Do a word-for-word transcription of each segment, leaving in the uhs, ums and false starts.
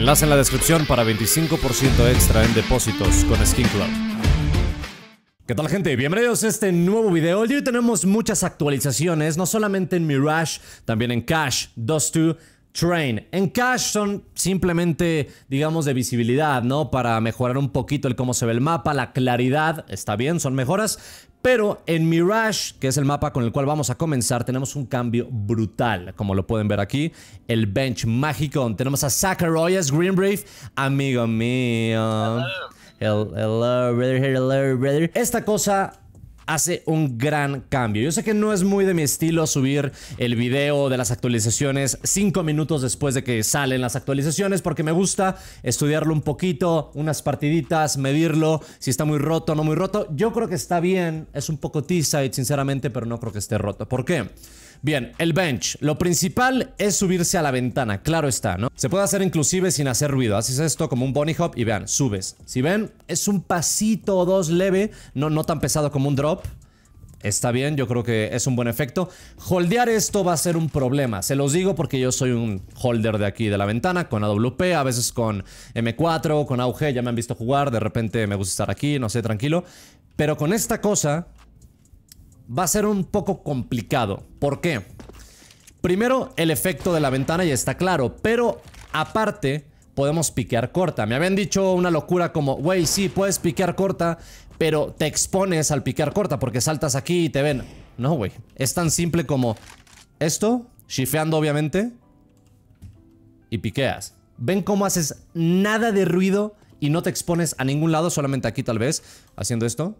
Enlace en la descripción para veinticinco por ciento extra en depósitos con Skin Club. ¿Qué tal, gente? Bienvenidos a este nuevo video. Hoy tenemos muchas actualizaciones, no solamente en Mirage, también en Cash, Dust dos, Train. En Cash son simplemente, digamos, de visibilidad, ¿no? Para mejorar un poquito el cómo se ve el mapa, la claridad, está bien, son mejoras. Pero en Mirage, que es el mapa con el cual vamos a comenzar, tenemos un cambio brutal, como lo pueden ver aquí. El bench mágico, tenemos a Zacharias Greenbrave, amigo mío. Hello, hello, brother, hello, brother. Esta cosa hace un gran cambio. Yo sé que no es muy de mi estilo subir el video de las actualizaciones cinco minutos después de que salen las actualizaciones, porque me gusta estudiarlo un poquito, unas partiditas, medirlo, si está muy roto o no muy roto. Yo creo que está bien, es un poco T-side sinceramente, pero no creo que esté roto. ¿Por qué? Bien, el bench. Lo principal es subirse a la ventana, claro está, ¿no? Se puede hacer inclusive sin hacer ruido. Haces esto como un bunny hop y vean, subes. Si ven, es un pasito o dos leve, no, no tan pesado como un drop. Está bien, yo creo que es un buen efecto. Holdear esto va a ser un problema. Se los digo porque yo soy un holder de aquí de la ventana, con A W P, a veces con M cuatro, con A U G, ya me han visto jugar, de repente me gusta estar aquí, no sé, tranquilo. Pero con esta cosa va a ser un poco complicado. ¿Por qué? Primero, el efecto de la ventana ya está claro, pero aparte podemos piquear corta. Me habían dicho una locura como, güey, sí, puedes piquear corta, pero te expones al piquear corta porque saltas aquí y te ven. No, güey, es tan simple como esto, shifeando obviamente, y piqueas. ¿Ven cómo haces nada de ruido y no te expones a ningún lado? Solamente aquí tal vez, haciendo esto.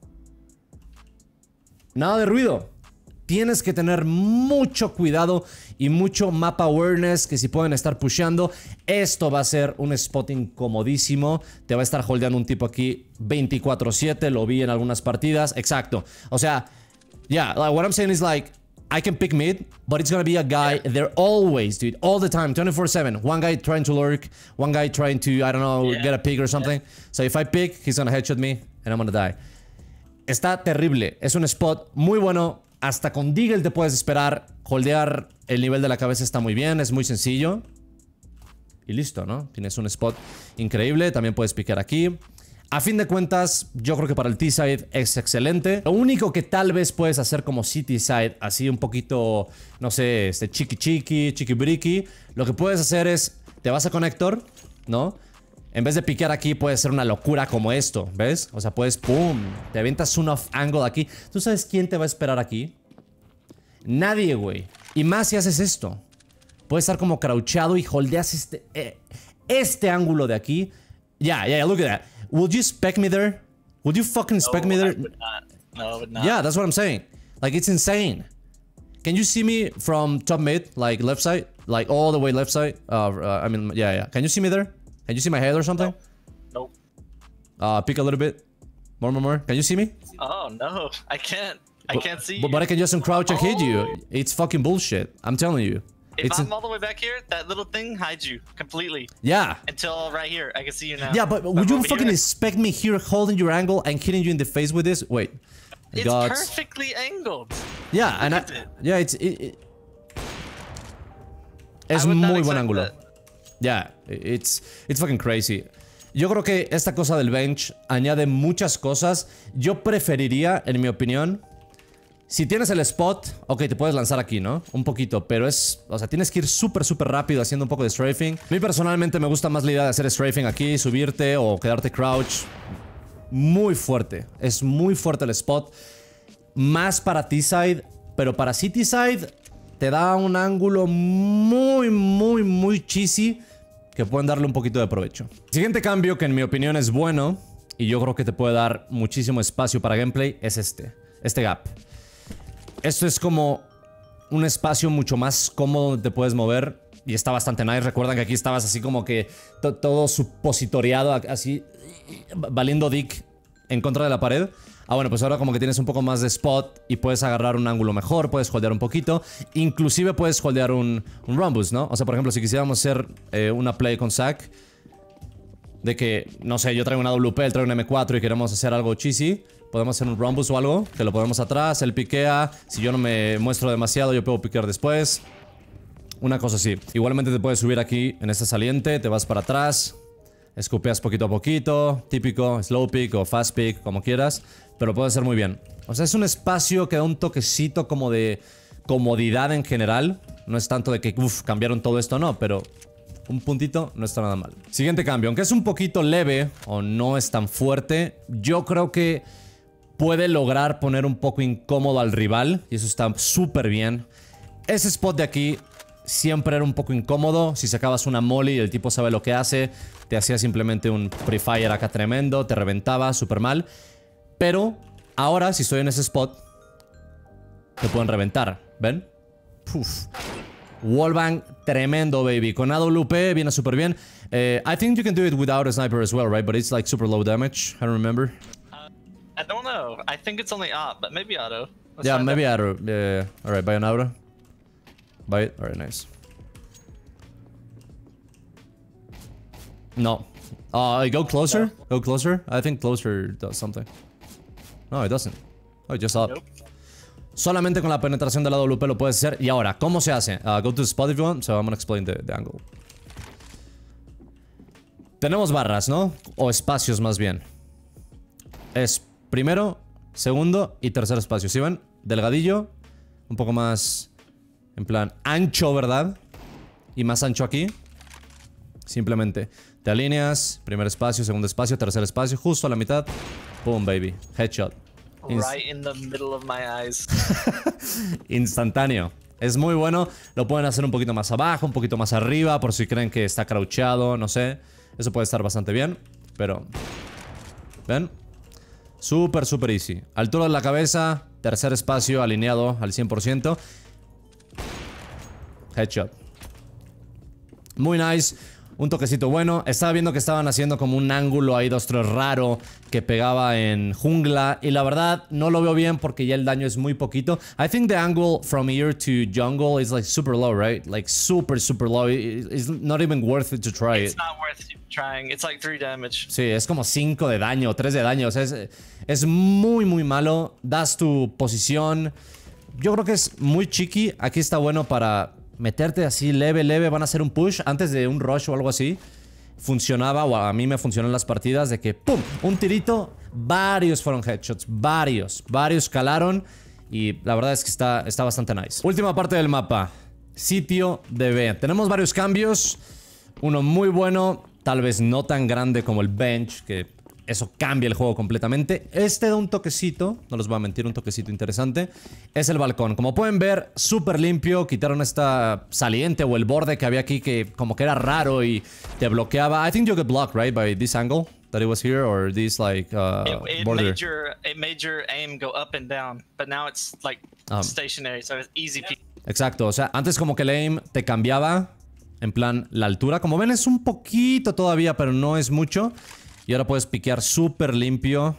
Nada de ruido. Tienes que tener mucho cuidado y mucho map awareness, que si pueden estar pusheando, esto va a ser un spotting comodísimo. Te va a estar holdeando un tipo aquí veinticuatro siete, lo vi en algunas partidas. Exacto. O sea, yeah, like what I'm saying is like, I can pick mid, but it's gonna be a guy there always, dude, all the time, twenty-four seven. One guy trying to lurk, one guy trying to, I don't know, yeah, get a pick or something. Yeah. So if I pick, he's gonna headshot me and I'm gonna die. Está terrible, es un spot muy bueno. Hasta con Deagle te puedes esperar. Holdear el nivel de la cabeza está muy bien, es muy sencillo. Y listo, ¿no? Tienes un spot increíble, también puedes picar aquí. A fin de cuentas, yo creo que para el T-side es excelente. Lo único que tal vez puedes hacer como City-side, así un poquito, no sé, este chiqui chiqui, chiqui briqui. Lo que puedes hacer es, te vas a Connector, ¿no? En vez de piquear aquí, puede ser una locura como esto, ¿ves? O sea, puedes, ¡pum! Te avientas un off angle aquí. ¿Tú sabes quién te va a esperar aquí? Nadie, güey. Y más si haces esto. Puedes estar como crouchado y holdeas este, eh, este ángulo de aquí. Yeah, yeah, look at that. Would you spec me there? Would you fucking spec no, me there? I would not. No, I would not. Yeah, that's what I'm saying. Like, it's insane. Can you see me from top mid, like left side? Like all the way left side? Uh, uh, I mean, yeah, yeah. Can you see me there? Can you see my head or something? Nope. Uh, peek a little bit. More, more, more. Can you see me? Oh, no. I can't. I but, can't see but, you. but I can just crouch and oh. hit you. It's fucking bullshit. I'm telling you. If it's I'm all the way back here, that little thing hides you completely. Yeah. Until right here. I can see you now. Yeah, but, but would you fucking here? expect me here holding your angle and hitting you in the face with this? Wait. It's God's... perfectly angled. Yeah, Look and I, it. yeah, it's it, it, es muy buen ángulo. That. Yeah, it's it's fucking crazy. Yo creo que esta cosa del bench añade muchas cosas. Yo preferiría, en mi opinión, si tienes el spot, ok, te puedes lanzar aquí, ¿no? Un poquito, pero es, o sea, tienes que ir súper, súper rápido haciendo un poco de strafing. A mí personalmente me gusta más la idea de hacer strafing aquí, subirte o quedarte crouch. Muy fuerte, es muy fuerte el spot. Más para T-side, pero para City-side te da un ángulo muy, muy, muy cheesy que pueden darle un poquito de provecho. El siguiente cambio que en mi opinión es bueno y yo creo que te puede dar muchísimo espacio para gameplay es este, este gap. Esto es como un espacio mucho más cómodo donde te puedes mover y está bastante nice. Recuerdan que aquí estabas así como que to todo supositoriado, así valiendo dick en contra de la pared. Ah, bueno, pues ahora como que tienes un poco más de spot y puedes agarrar un ángulo mejor, puedes holdear un poquito. Inclusive puedes holdear un, un run boost, ¿no? O sea, por ejemplo, si quisiéramos hacer eh, una play con Zach, de que, no sé, yo traigo una A W P, él trae un M cuatro y queremos hacer algo cheesy, podemos hacer un run boost o algo, que lo ponemos atrás, él piquea. Si yo no me muestro demasiado, yo puedo piquear después. Una cosa así. Igualmente te puedes subir aquí en esta saliente, te vas para atrás, escupeas poquito a poquito, típico, slow pick o fast pick, como quieras, pero lo puedes hacer muy bien. O sea, es un espacio que da un toquecito como de comodidad en general. No es tanto de que, uff, cambiaron todo esto, no, pero un puntito no está nada mal. Siguiente cambio, aunque es un poquito leve o no es tan fuerte, yo creo que puede lograr poner un poco incómodo al rival y eso está súper bien. Ese spot de aquí siempre era un poco incómodo. Si sacabas una molly y el tipo sabe lo que hace, te hacía simplemente un free fire acá tremendo, te reventaba súper mal. Pero ahora, si estoy en ese spot, te pueden reventar. ¿Ven? Puf. Wallbang tremendo, baby. Con A W P viene súper bien. Uh, I think you can do it without a sniper as well, right? But it's like super low damage. I don't remember. Uh, I don't know. I think it's only op, but maybe auto. Let's Yeah, find maybe out. auto. Yeah. All right, buy an auto. Buy it. All right, nice. No. Uh, go closer. Go closer. I think closer does something. No, it doesn't. Oh, just up. Nope. Solamente con la penetración de la A W P lo puedes hacer. Y ahora, ¿cómo se hace? Uh, go to the spot if you want. So I'm gonna explain the, the angle. Tenemos barras, ¿no? O espacios más bien. Es primero, segundo y tercer espacio. ¿Sí ven? Delgadillo. Un poco más, en plan, ancho, ¿verdad? Y más ancho aquí. Simplemente te alineas. Primer espacio, segundo espacio, tercer espacio. Justo a la mitad. Boom, baby. Headshot. Right in the middle of my eyes. Instantáneo. Es muy bueno. Lo pueden hacer un poquito más abajo, un poquito más arriba, por si creen que está crouchado, no sé. Eso puede estar bastante bien, pero... ¿Ven? Súper, súper easy. Altura de la cabeza, tercer espacio alineado al cien por ciento. Headshot. Muy nice. Un toquecito bueno. Estaba viendo que estaban haciendo como un ángulo ahí dos tres raro que pegaba en jungla. Y la verdad no lo veo bien porque ya el daño es muy poquito. I think the angle from here to jungle is like super low, right? Like super, super low. It's not even worth it to try It's it. not worth trying. It's like three damage. Sí, es como cinco de daño, tres de daño. O sea, es, es muy, muy malo. Das tu posición. Yo creo que es muy chiqui. Aquí está bueno para... meterte así leve, leve, van a hacer un push antes de un rush o algo así. Funcionaba, o a mí me funcionó en las partidas de que ¡pum! Un tirito, varios fueron headshots, varios, varios calaron. Y la verdad es que está, está bastante nice. Última parte del mapa, sitio de B. Tenemos varios cambios, uno muy bueno, tal vez no tan grande como el bench, que eso cambia el juego completamente. Este da un toquecito, no les voy a mentir, un toquecito interesante. Es el balcón. Como pueden ver, súper limpio. Quitaron esta saliente o el borde que había aquí que como que era raro y te bloqueaba. I think you get blocked, right, by this angle that it was here or this like uh, It, it border. made your it made your aim go up and down, but now it's like Um. stationary, so it's easy. Pe Exacto, o sea, antes como que el aim te cambiaba en plan la altura. Como ven es un poquito todavía, pero no es mucho. Y ahora puedes piquear súper limpio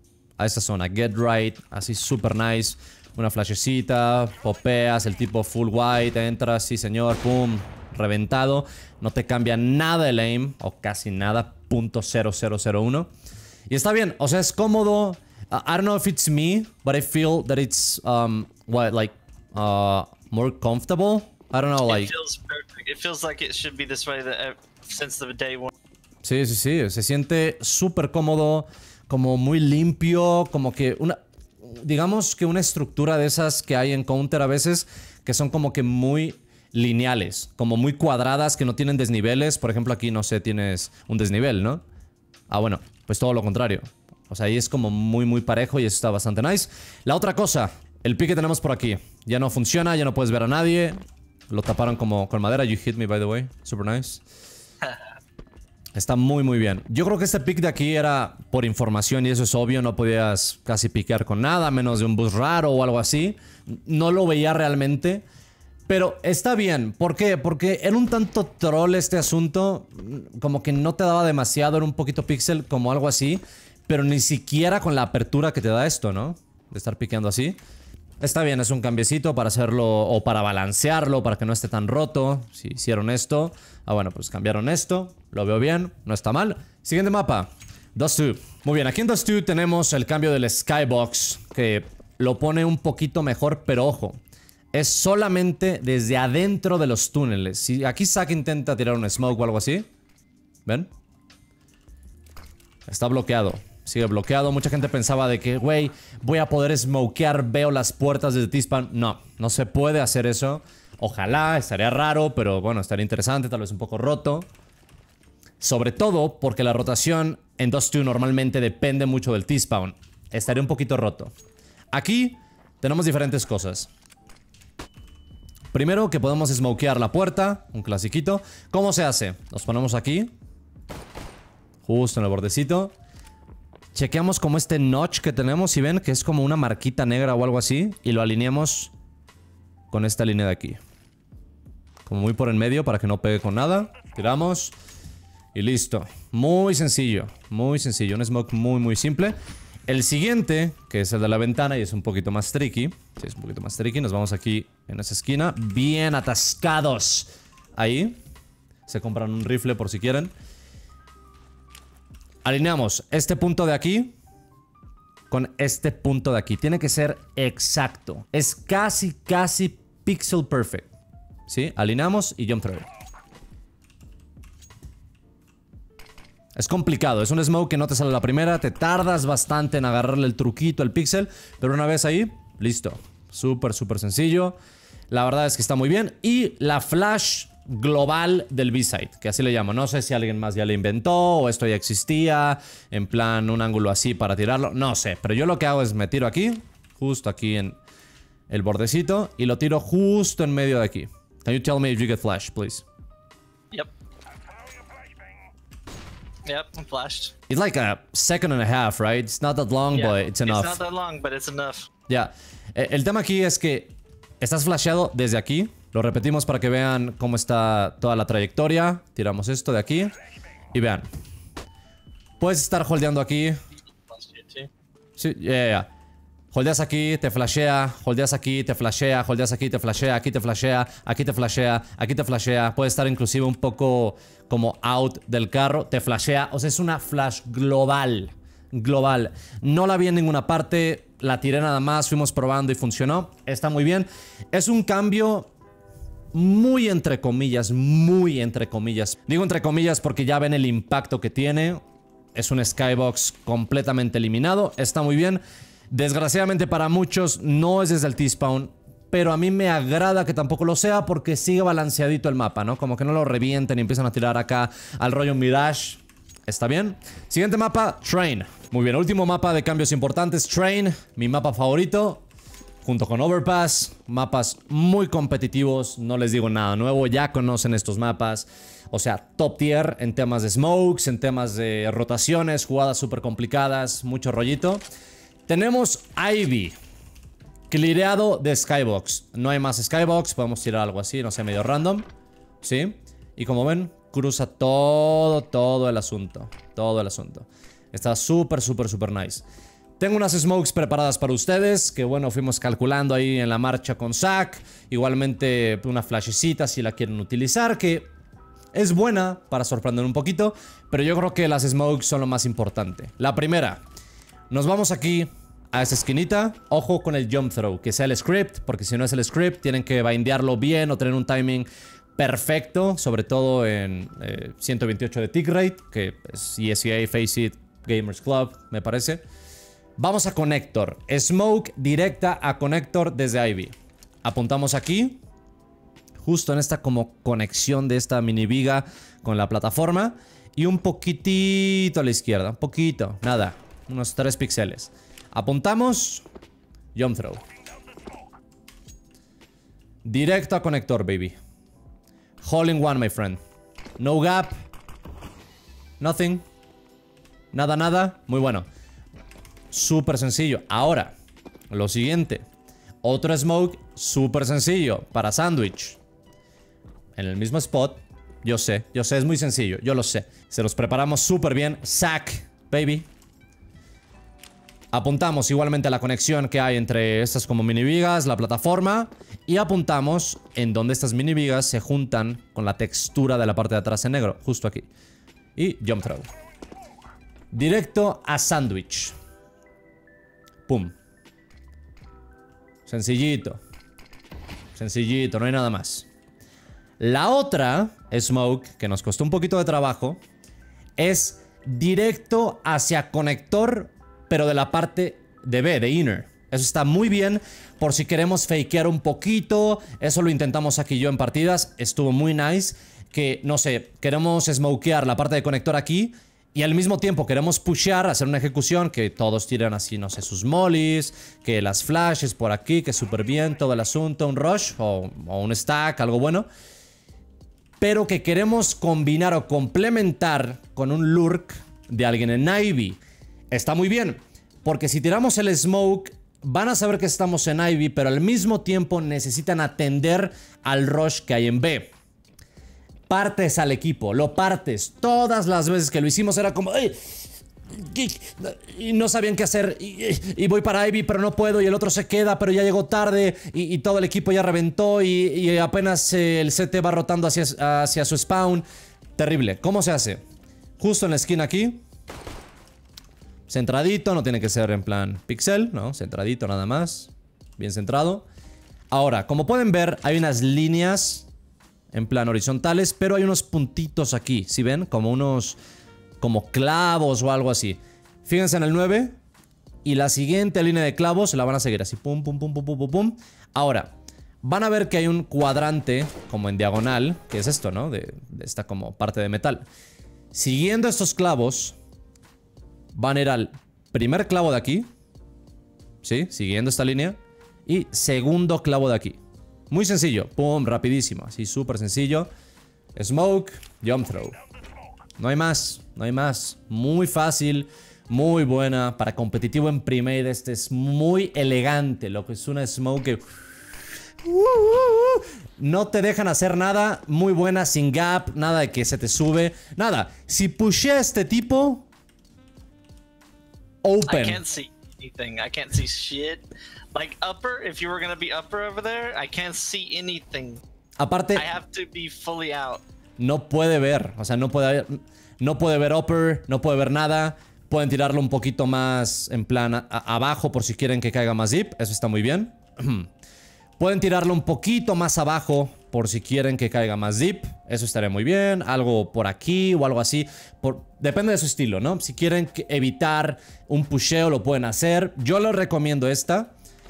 a esa zona. Get right, así súper nice. Una flashecita, popeas, el tipo full white, entras, sí señor, pum, reventado. No te cambia nada el aim, o casi nada, punto cero cero cero uno. Y está bien, o sea, es cómodo. Uh, I don't know if it's me, but I feel that it's, um, what, like, uh, more comfortable. I don't know, like... It feels perfect. It feels like it should be this way that, uh, since the day one. Sí, sí, sí, se siente súper cómodo, como muy limpio, como que una, digamos que una estructura de esas que hay en Counter a veces, que son como que muy lineales, como muy cuadradas, que no tienen desniveles. Por ejemplo, aquí, no sé, tienes un desnivel, ¿no? Ah, bueno, pues todo lo contrario. O sea, ahí es como muy, muy parejo y eso está bastante nice. La otra cosa, el pique que tenemos por aquí, ya no funciona, ya no puedes ver a nadie. Lo taparon como con madera. You hit me, by the way. Super nice. Está muy muy bien. Yo creo que este pick de aquí era por información y eso es obvio. No podías casi piquear con nada, menos de un boost raro o algo así. No lo veía realmente. Pero está bien. ¿Por qué? Porque era un tanto troll este asunto. Como que no te daba demasiado. Era un poquito pixel como algo así. Pero ni siquiera con la apertura que te da esto, ¿no? De estar piqueando así. Está bien, es un cambiecito para hacerlo o para balancearlo, para que no esté tan roto. Si hicieron esto, ah bueno, pues cambiaron esto. Lo veo bien, no está mal. Siguiente mapa, Dust dos. Muy bien, aquí en Dust dos tenemos el cambio del Skybox, que lo pone un poquito mejor, pero ojo. es solamente desde adentro de los túneles. Si aquí Zack intenta tirar un smoke o algo así, ¿ven? Está bloqueado. Sigue bloqueado. Mucha gente pensaba de que, güey, voy a poder smokear, veo las puertas desde T-Spawn. No, no se puede hacer eso. Ojalá, estaría raro, pero bueno, estaría interesante, tal vez un poco roto. Sobre todo porque la rotación en Dust dos normalmente depende mucho del T-Spawn. Estaría un poquito roto. Aquí tenemos diferentes cosas. Primero que podemos smokear la puerta, un clasiquito. ¿Cómo se hace? Nos ponemos aquí, justo en el bordecito. Chequeamos como este notch que tenemos y ven que es como una marquita negra o algo así. Y lo alineamos con esta línea de aquí. Como muy por en medio para que no pegue con nada. Tiramos y listo. Muy sencillo, muy sencillo. Un smoke muy muy simple. El siguiente, que es el de la ventana y es un poquito más tricky. Sí, es un poquito más tricky. Nos vamos aquí en esa esquina. Bien atascados. Ahí. Se compran un rifle por si quieren. Alineamos este punto de aquí con este punto de aquí. Tiene que ser exacto. Es casi, casi pixel perfect. ¿Sí? Alineamos y jump throw. Es complicado, es un smoke que no te sale la primera. Te tardas bastante en agarrarle el truquito al pixel. Pero una vez ahí, listo. Súper, súper sencillo. La verdad es que está muy bien. Y la flash global del B-side, que así le llamo. No sé si alguien más ya le inventó o esto ya existía. En plan, un ángulo así para tirarlo. No sé, pero yo lo que hago es me tiro aquí. Justo aquí en el bordecito. Y lo tiro justo en medio de aquí. Can you tell me if you get flash, please? Yep. Yep, I'm flashed. It's like a second and a half, right? It's not that long, Yeah, but it's enough. It's not that long, but it's enough. Ya. Yeah. El tema aquí es que estás flasheado desde aquí. Lo repetimos para que vean cómo está toda la trayectoria. Tiramos esto de aquí. Y vean. Puedes estar holdeando aquí. Sí, ya, yeah, ya. Holdeas aquí, te flashea. Holdeas aquí, te flashea. Holdeas aquí, te flashea. Aquí te flashea. Aquí te flashea. Aquí te flashea. Puede estar inclusive un poco como out del carro. Te flashea. O sea, es una flash global. Global. No la vi en ninguna parte. La tiré nada más. Fuimos probando y funcionó. Está muy bien. Es un cambio muy entre comillas. Muy entre comillas. Digo entre comillas porque ya ven el impacto que tiene. Es un skybox completamente eliminado. Está muy bien. Desgraciadamente para muchos no es desde el T-Spawn, pero a mí me agrada que tampoco lo sea porque sigue balanceadito el mapa, ¿no? Como que no lo revienten y empiezan a tirar acá al rollo Mirage. ¿Está bien? Siguiente mapa, Train. Muy bien, último mapa de cambios importantes, Train, mi mapa favorito, junto con Overpass. Mapas muy competitivos, no les digo nada nuevo, ya conocen estos mapas. O sea, top tier en temas de smokes, en temas de rotaciones, jugadas súper complicadas, mucho rollito. Tenemos Ivy, cleareado de Skybox. No hay más Skybox, podemos tirar algo así, no sé, medio random. ¿Sí? Y como ven, cruza todo, todo el asunto. Todo el asunto. Está súper, súper, súper nice. Tengo unas smokes preparadas para ustedes, que bueno, fuimos calculando ahí en la marcha con Zack. Igualmente una flashecita si la quieren utilizar, que es buena para sorprender un poquito. Pero yo creo que las smokes son lo más importante. La primera. Nos vamos aquí a esa esquinita. Ojo con el jump throw, que sea el script, porque si no es el script tienen que bindearlo bien o tener un timing perfecto, sobre todo en eh, ciento veintiocho de tick rate, que es E S E A, Faceit, Gamers Club, me parece. Vamos a Connector. Smoke directa a Connector desde Ivy. Apuntamos aquí, justo en esta como conexión de esta mini viga con la plataforma. Y un poquitito a la izquierda, un poquito, nada. Unos tres píxeles. Apuntamos. Jump throw. Directo a conector, baby. Hole in one, my friend. No gap. Nothing. Nada, nada. Muy bueno. Súper sencillo. Ahora, lo siguiente. Otro smoke súper sencillo. Para sandwich. En el mismo spot. Yo sé, yo sé, es muy sencillo. Yo lo sé. Se los preparamos súper bien. Zack, baby. Apuntamos igualmente a la conexión que hay entre estas como mini vigas, la plataforma. Y apuntamos en donde estas mini vigas se juntan con la textura de la parte de atrás en negro. Justo aquí. Y jump throw. Directo a sandwich. Pum. Sencillito. Sencillito, no hay nada más. La otra smoke, que nos costó un poquito de trabajo, es directo hacia conector, pero de la parte de B, de inner. Eso está muy bien por si queremos fakear un poquito. Eso lo intentamos aquí yo en partidas. Estuvo muy nice. Que, no sé, queremos smokear la parte de conector aquí y al mismo tiempo queremos pushear, hacer una ejecución, que todos tiran así, no sé, sus mollies, que las flashes por aquí, que súper bien todo el asunto, un rush o, o un stack, algo bueno. Pero que queremos combinar o complementar con un lurk de alguien en Ivy. Está muy bien, porque si tiramos el smoke, van a saber que estamos en Ivy, pero al mismo tiempo necesitan atender al rush que hay en B. Partes al equipo, lo partes. Todas las veces que lo hicimos era como... ¡ay! Y no sabían qué hacer. Y, y voy para Ivy, pero no puedo. Y el otro se queda, pero ya llegó tarde. Y, y todo el equipo ya reventó. Y, y apenas eh, el C T va rotando hacia, hacia su spawn. Terrible. ¿Cómo se hace? Justo en la esquina aquí. Centradito. No tiene que ser en plan pixel, ¿no? Centradito nada más. Bien centrado. Ahora, como pueden ver, hay unas líneas en plan horizontales, pero hay unos puntitos aquí. ¿Sí ven? Como unos... como clavos o algo así. Fíjense en el nueve. Y la siguiente línea de clavos la van a seguir así. Pum, pum, pum, pum, pum, pum, pum. Ahora, van a ver que hay un cuadrante como en diagonal. Que es esto, ¿no? De, de esta como parte de metal. Siguiendo estos clavos, van a ir al primer clavo de aquí. ¿Sí? Siguiendo esta línea. Y segundo clavo de aquí. Muy sencillo. Pum, rapidísimo. Así, súper sencillo. Smoke, jump throw. No hay más, no hay más. Muy fácil, muy buena. Para competitivo en Premade, este es muy elegante. Lo que es una smoke que... no te dejan hacer nada. Muy buena, sin gap. Nada de que se te sube. Nada. Si pushé a este tipo... Open. I can't see anything. I can't see shit. Like upper, if you were gonna be upper over there, I can't see anything. Aparte... I have to be fully out. No puede ver, o sea, no puede, no puede ver upper, no puede ver nada. Pueden tirarlo un poquito más en plan a, a, abajo por si quieren que caiga más deep. Eso está muy bien. Pueden tirarlo un poquito más abajo por si quieren que caiga más deep. Eso estaría muy bien. Algo por aquí o algo así. Por, depende de su estilo, ¿no? Si quieren que evitar un pusheo lo pueden hacer. Yo les recomiendo esta.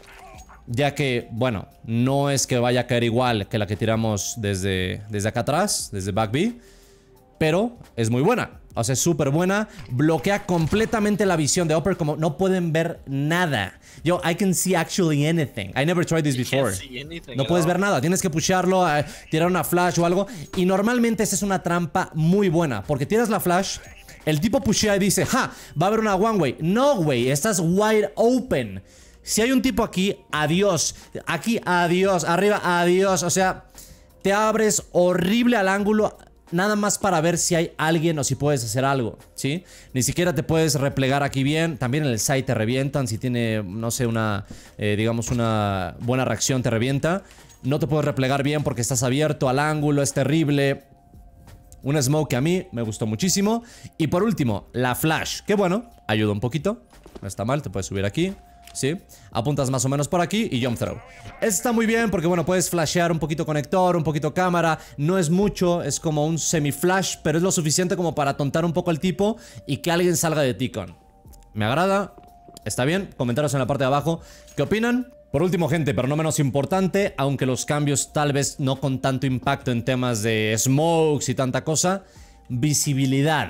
Ya que, bueno, no es que vaya a caer igual que la que tiramos desde, desde acá atrás, desde back B, pero es muy buena. O sea, es súper buena. Bloquea completamente la visión de upper, como no pueden ver nada. Yo, I can see actually anything. I never tried this before. No puedes ver nada. Tienes que pusharlo, uh, tirar una flash o algo. Y normalmente esa es una trampa muy buena, porque tiras la flash, el tipo pushea y dice, ja, va a haber una one way. No, güey, estás wide open. Si hay un tipo aquí, adiós. Aquí, adiós. Arriba, adiós. O sea, te abres horrible al ángulo nada más para ver si hay alguien o si puedes hacer algo, ¿sí? Ni siquiera te puedes replegar aquí bien. También en el side te revientan. Si tiene, no sé, una, eh, digamos, una buena reacción te revienta. No te puedes replegar bien porque estás abierto al ángulo. Es terrible. Un smoke que a mí me gustó muchísimo. Y por último, la flash. Que bueno, ayuda un poquito. No está mal, te puedes subir aquí. ¿Sí? Apuntas más o menos por aquí y jump throw. Está muy bien porque, bueno, puedes flashear un poquito conector, un poquito cámara. No es mucho, es como un semi-flash, pero es lo suficiente como para tontar un poco al tipo y que alguien salga de Ticon. Me agrada, está bien. Comentarios en la parte de abajo. ¿Qué opinan? Por último, gente, pero no menos importante, aunque los cambios tal vez no con tanto impacto en temas de smokes y tanta cosa, visibilidad.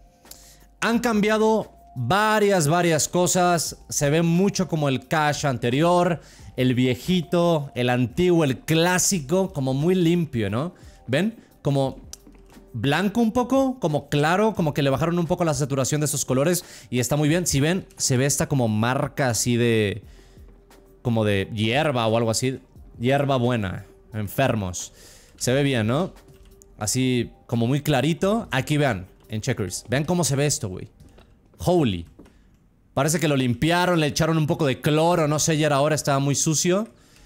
Han cambiado varias, varias cosas. Se ve mucho como el cache anterior, el viejito, el antiguo, el clásico, como muy limpio, ¿no? ¿Ven? Como blanco un poco, como claro, como que le bajaron un poco la saturación de esos colores y está muy bien. Si ven, se ve esta como marca así de... como de hierba o algo así. Hierba buena, enfermos. Se ve bien, ¿no? Así como muy clarito. Aquí vean, en checkers. Vean cómo se ve esto, güey. Holy. Parece que lo limpiaron, le echaron un poco de cloro, no sé, ya era ahora, estaba muy sucio.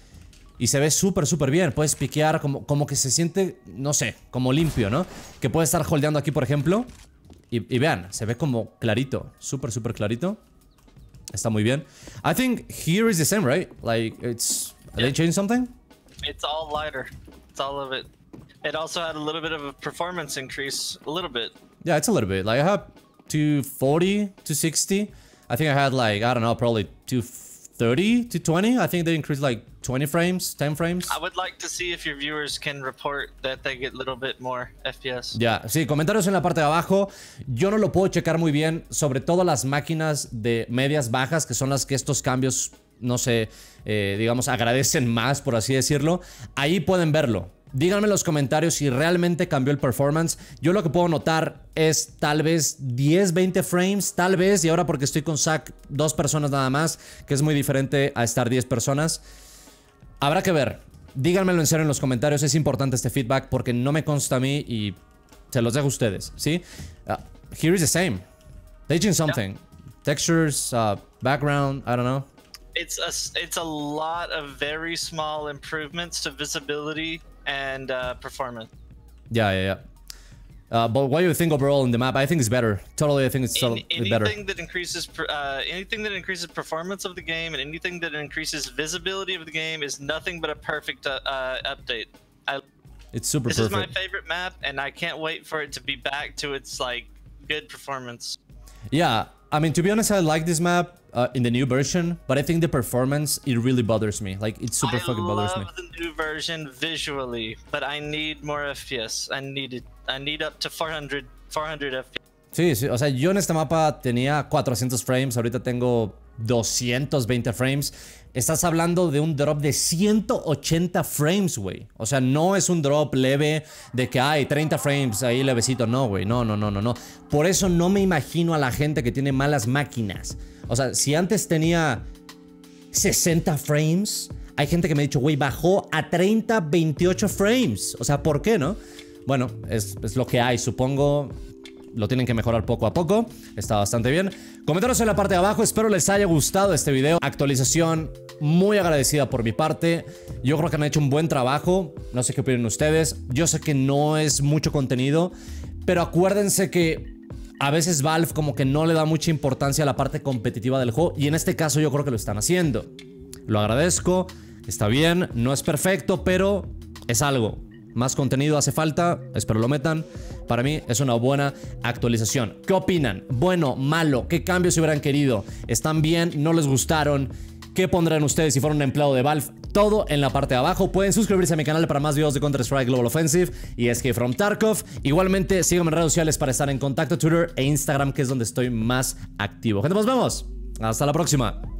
Y se ve súper, súper bien. Puedes piquear, como, como que se siente, no sé, como limpio, ¿no? Que puede estar holdeando aquí, por ejemplo. Y, y vean, se ve como clarito. Súper, súper clarito. Está muy bien. I think here is the same, right? Like, it's... Are they changing something? It's all lighter. It's all of it. It also had a little bit of a performance increase, a little bit. Yeah, it's a little bit. Like I have two forty to sixty. I think I had like, I don't know, probably two thirty to twenty. I think they increased like twenty frames, ten frames. I would like to see if your viewers can report that they get a little bit more F P S. Ya, yeah, sí, comentarios en la parte de abajo. Yo no lo puedo checar muy bien, sobre todo las máquinas de medias bajas, que son las que estos cambios, no sé, eh, digamos, agradecen más, por así decirlo. Ahí pueden verlo. Díganme en los comentarios si realmente cambió el performance. Yo lo que puedo notar es tal vez diez, veinte frames, tal vez. Y ahora porque estoy con Zack, dos personas nada más, que es muy diferente a estar diez personas. Habrá que ver. Díganmelo en serio en los comentarios. Es importante este feedback porque no me consta a mí y se los dejo a ustedes, ¿sí? Uh, here is the same. They changed something. Yeah. Textures, uh, background, I don't know. It's a, it's a lot of very small improvements to visibility and uh, performance. Yeah, yeah, yeah. Uh, but what do you think overall in the map? I think it's better. Totally, I think it's so Any, better. Anything that increases, uh, anything that increases performance of the game and anything that increases visibility of the game is nothing but a perfect uh, uh, update. I, it's super this perfect. This is my favorite map, and I can't wait for it to be back to its like good performance. Yeah, I mean, to be honest, I like this map uh, in the new version, but I think the performance, it really bothers me. Like, it super I fucking bothers me. I love the new version visually, but I need more F P S. I need it. I need up to four hundred, four hundred F P S. Sí, sí, o sea, yo en este mapa tenía cuatrocientos frames, ahorita tengo doscientos veinte frames. Estás hablando de un drop de ciento ochenta frames, güey. O sea, no es un drop leve de que hay treinta frames ahí levecito. No, güey, no, no, no, no, no. Por eso no me imagino a la gente que tiene malas máquinas. O sea, si antes tenía sesenta frames, hay gente que me ha dicho, güey, bajó a treinta, veintiocho frames. O sea, ¿por qué, no? Bueno, es, es lo que hay, supongo. Lo tienen que mejorar poco a poco. Está bastante bien. Comentarios en la parte de abajo. Espero les haya gustado este video. Actualización muy agradecida por mi parte. Yo creo que han hecho un buen trabajo. No sé qué opinan ustedes. Yo sé que no es mucho contenido, pero acuérdense que a veces Valve como que no le da mucha importancia a la parte competitiva del juego. Y en este caso yo creo que lo están haciendo. Lo agradezco. Está bien. No es perfecto, pero es algo. Más contenido hace falta, espero lo metan. Para mí es una buena actualización. ¿Qué opinan? ¿Bueno? ¿Malo? ¿Qué cambios hubieran querido? ¿Están bien? ¿No les gustaron? ¿Qué pondrán ustedes si fueran un empleado de Valve? Todo en la parte de abajo. Pueden suscribirse a mi canal para más videos de Counter-Strike Global Offensive y Escape from Tarkov. Igualmente, síganme en redes sociales para estar en contacto, Twitter e Instagram, que es donde estoy más activo. Gente, nos vemos. Hasta la próxima.